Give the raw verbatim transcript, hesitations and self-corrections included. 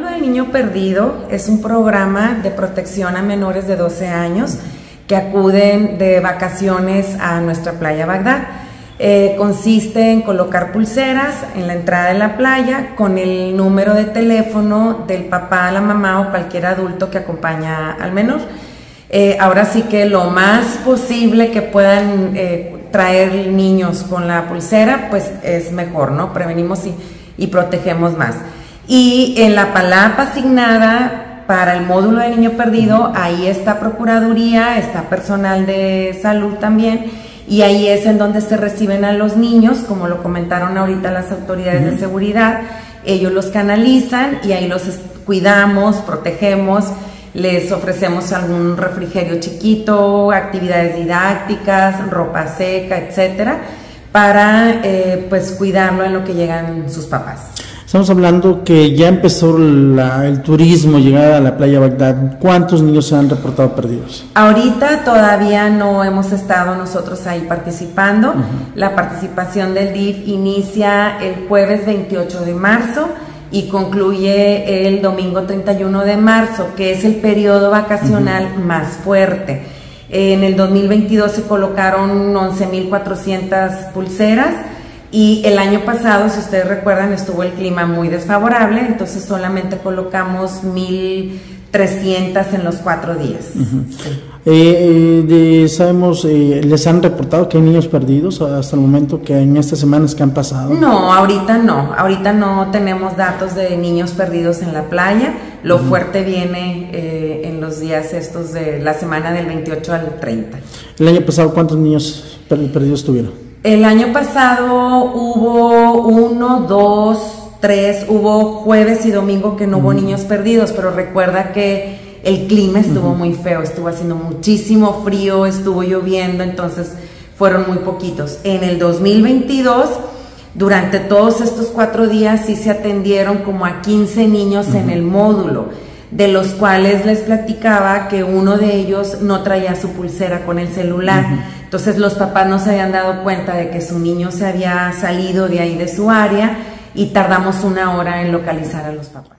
del Niño Perdido es un programa de protección a menores de doce años que acuden de vacaciones a nuestra playa Bagdad. Eh, consiste en colocar pulseras en la entrada de la playa con el número de teléfono del papá, la mamá o cualquier adulto que acompaña al menor. Eh, ahora sí que lo más posible que puedan eh, traer niños con la pulsera, pues es mejor, ¿no? Prevenimos y, y protegemos más. Y en la palapa asignada para el módulo de Niño Perdido, ahí está Procuraduría, está personal de salud también, y ahí es en donde se reciben a los niños, como lo comentaron ahorita las autoridades uh-huh. de seguridad. Ellos los canalizan y ahí los cuidamos, protegemos, les ofrecemos algún refrigerio chiquito, actividades didácticas, ropa seca, etcétera, para eh, pues cuidarlo en lo que llegan sus papás. Estamos hablando que ya empezó la, el turismo, llegada a la playa Bagdad. ¿Cuántos niños se han reportado perdidos? Ahorita todavía no hemos estado nosotros ahí participando. Uh-huh. La participación del D I F inicia el jueves veintiocho de marzo y concluye el domingo treinta y uno de marzo, que es el periodo vacacional uh-huh. más fuerte. En el dos mil veintidós se colocaron once mil cuatrocientas pulseras. Y el año pasado, si ustedes recuerdan, estuvo el clima muy desfavorable, entonces solamente colocamos mil trescientas en los cuatro días. Uh-huh. Sí. eh, de, sabemos, eh, ¿les han reportado que hay niños perdidos hasta el momento, que en estas semanas que han pasado? No, ahorita no, ahorita no tenemos datos de niños perdidos en la playa. Lo uh-huh. fuerte viene eh, en los días estos de la semana del veintiocho al treinta. ¿El año pasado cuántos niños perdidos tuvieron? El año pasado hubo uno, dos, tres, hubo jueves y domingo que no hubo uh-huh. niños perdidos, pero recuerda que el clima estuvo uh-huh. muy feo, estuvo haciendo muchísimo frío, estuvo lloviendo, entonces fueron muy poquitos. En el dos mil veintidós, durante todos estos cuatro días sí se atendieron como a quince niños uh-huh. en el módulo, de los cuales les platicaba que uno de ellos no traía su pulsera con el celular. Uh-huh. Entonces los papás no se habían dado cuenta de que su niño se había salido de ahí de su área y tardamos una hora en localizar a los papás.